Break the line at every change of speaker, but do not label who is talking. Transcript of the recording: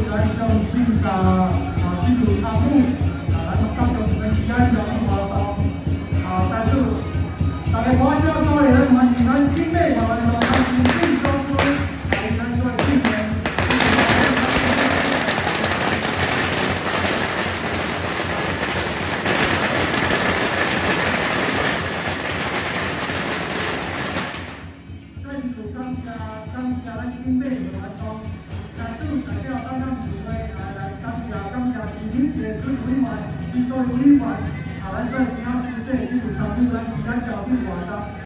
咱相信甲这就参与咱各种的喜爱小活动在此大家欢笑各位人欢迎咱新美华人咱新进中村来参加今年。 感谢咱新美活动，在此代表咱聚会来感谢新民社区委员，以所有委员咱在今仔日这次参与咱今天交流活动。